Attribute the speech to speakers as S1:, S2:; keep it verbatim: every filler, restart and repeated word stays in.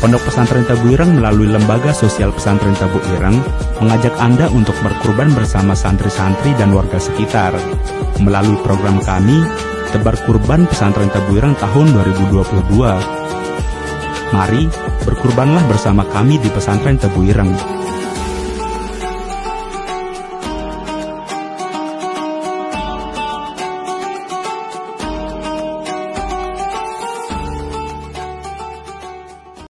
S1: Pondok Pesantren Tebu Ireng melalui Lembaga Sosial Pesantren Tebu Ireng mengajak Anda untuk berkurban bersama santri-santri dan warga sekitar. Melalui program kami, Tebar Kurban Pesantren Tebu Ireng tahun dua ribu dua puluh dua. Mari, berkurbanlah bersama kami di Pesantren Tebu Ireng.